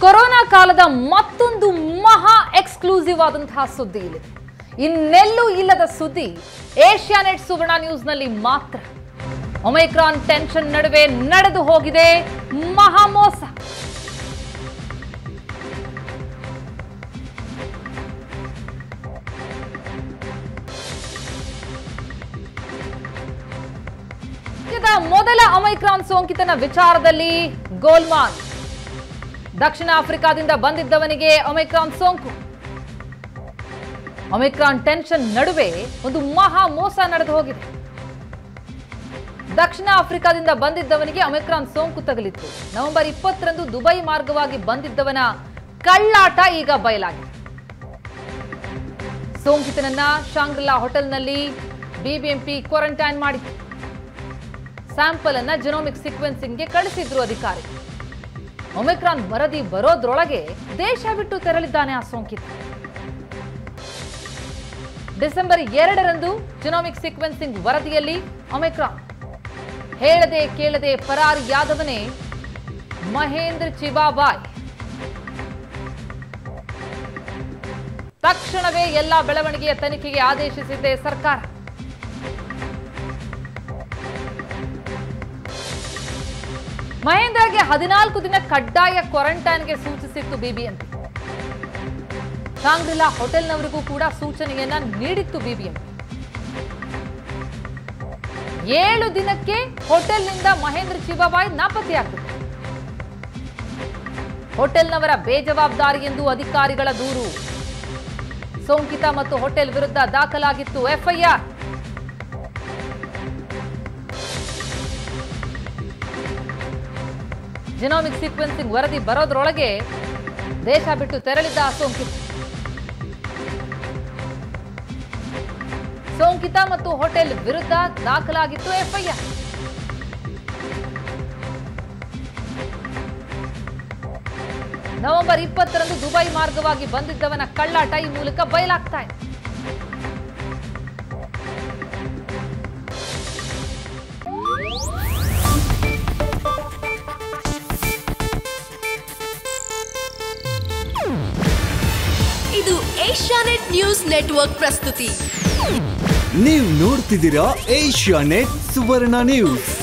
Corona ಕಾಲದ ಮತ್ತೊಂದು ಮಹಾ ಎಕ್ಸ್ಕ್ಲೂಸಿವ್ ಆದಂತಹ ಸುದ್ದಿ ಇಲ್ಲಿದೆ. ಇನ್ನೆಲ್ಲೂ ಇಲ್ಲದ ಸುದ್ದಿ ಏಷ್ಯಾನೆಟ್ ಸುವರ್ಣ ನ್ಯೂಸ್ನಲ್ಲಿ ಮಾತ್ರ. ಒಮೈಕ್ರಾನ್ ಟೆನ್ಷನ್ ನಡುವೆ ನಡೆದು ಹೋಗಿದೆ ಮಹಾ ಮೋಸ. ಮೊದಲ ಒಮೈಕ್ರಾನ್ ಸೋಂಕಿತನ ವಿಚಾರದಲ್ಲಿ ಗೋಲ್ಮಾಲ್. ದಕ್ಷಿಣ ಆಫ್ರಿಕಾದಿಂದ ಬಂದಿದ್ದವನಿಗೆ ಒಮೈಕ್ರಾನ್ ಸೋಂಕು. ಒಮೈಕ್ರಾನ್ ಟೆನ್ಷನ್ ನಡುವೆ ಒಂದು ಮಹಾ ಮೋಸ ನಡೆದು ಹೋಗಿದೆ. ದಕ್ಷಿಣ ಆಫ್ರಿಕಾದಿಂದ ಬಂದಿದ್ದವನಿಗೆ ಒಮೈಕ್ರಾನ್ ಸೋಂಕು ತಗುಲಿತ್ತು. ನವೆಂಬರ್ 20ರಂದು ದುಬೈ ಮಾರ್ಗವಾಗಿ ಬಂದಿದ್ದವನ ಕಳ್ಳಾಟ ಈಗ ಬಯಲಾಗಿದೆ. ಸೋಂಕಿತನನ್ನ ಶಾಂಗ್ರಿಲಾ ಹೋಟೆಲ್ನಲ್ಲಿ ಬಿಬಿಎಂಪಿ ಕ್ವಾರಂಟೈನ್ ಮಾಡಿತ್ತು. ಸ್ಯಾಂಪಲ್ ಅನ್ನ ಜೆನೋಮಿಕ್ ಸೀಕ್ವೆನ್ಸಿಂಗ್ಗೆ ಕಳಿಸಿದ್ರು ಅಧಿಕಾರಿ. ಒಮಿಕ್ರಾನ್ ವರದಿ ಬರೋದ್ರೊಳಗೆ ದೇಶ ಬಿಟ್ಟು ತೆರಳಿದ್ದಾನೆ ಆ ಸೋಂಕಿತ. ಡಿಸೆಂಬರ್ 2ರಂದು ಜೆನೋಮಿಕ್ ಸೀಕ್ವೆನ್ಸಿಂಗ್ ವರದಿಯಲ್ಲಿ ಒಮಿಕ್ರಾನ್. ಹೇಳದೆ ಕೇಳದೆ ಪರಾರಿಯಾದವನೇ ಮಹೇಂದ್ರ ಚಿಬಾಬಾಯ್. ತಕ್ಷಣವೇ ಎಲ್ಲಾ ಬೆಳವಣಿಗೆಯ ತನಿಖೆಗೆ ಆದೇಶಿಸಿದೆ ಸರ್ಕಾರ. ಮಹೇಂದ್ರಗೆ 14 ದಿನ ಕಡ್ಡಾಯ ಕ್ವಾರಂಟೈನ್ಗೆ ಸೂಚಿಸಿತ್ತು ಬಿಬಿಎಂಪಿ. ಶಾಂಗ್ರಿಲಾ ಹೋಟೆಲ್ನವರಿಗೂ ಕೂಡ ಸೂಚನೆಯನ್ನ ನೀಡಿತ್ತು ಬಿಬಿಎಂಪಿ. 7 ದಿನಕ್ಕೆ ಹೋಟೆಲ್ನಿಂದ ಮಹೇಂದ್ರ ಚಿಬಾಬಾಯ್ ನಾಪತ್ತೆಯಾಗ್ತದೆ. ಹೋಟೆಲ್ನವರ ಬೇಜವಾಬ್ದಾರಿ ಎಂದು ಅಧಿಕಾರಿಗಳ ದೂರು. ಸೋಂಕಿತ ಮತ್ತು ಹೋಟೆಲ್ ವಿರುದ್ಧ ದಾಖಲಾಗಿತ್ತು ಎಫ್ಐಆರ್. ಜೆನೋಮಿಕ್ ಸೀಕ್ವೆನ್ಸಿಂಗ್ ವರದಿ ಬರೋದ್ರೊಳಗೆ ದೇಶ ಬಿಟ್ಟು ತೆರಳಿದ್ದ ಸೋಂಕಿತ ಮತ್ತು ಹೋಟೆಲ್ ವಿರುದ್ಧ ದಾಖಲಾಗಿತ್ತು ಎಫ್ಐಆರ್. ನವೆಂಬರ್ 20ರಂದು ದುಬೈ ಮಾರ್ಗವಾಗಿ ಬಂದಿದ್ದವನ ಕಳ್ಳಾಟ ಈ ಮೂಲಕ ಬಯಲಾಗ್ತಾ ಇದೆ. ಇದು ಏಷ್ಯಾನೆಟ್ ನ್ಯೂಸ್ ನೆಟ್ವರ್ಕ್ ಪ್ರಸ್ತುತಿ. ನೀವು ನೋಡ್ತಿದ್ದೀರಾ ಏಷ್ಯಾನೆಟ್ ಸುವರ್ಣ ನ್ಯೂಸ್.